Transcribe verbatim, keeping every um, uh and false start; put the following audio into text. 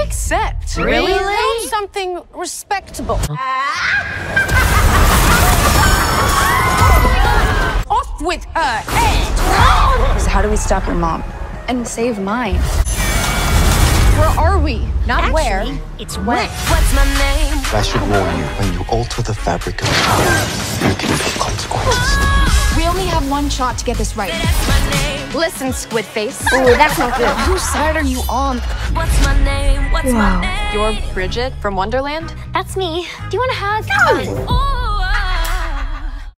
accept. Really? Want something respectable. Off with her head! So how do we stop your mom? And save mine? Where are we? Not Actually, where. it's when. What's my name? I should warn you, when you alter the fabric of time, you can feel consequences. We only have one shot to get this right. That's my name. Listen, Squid Face. Ooh, that's not good. Whose side are you on? What's my name? What's Wow. my name? You're Bridget from Wonderland? That's me. Do you want a hug? Oh.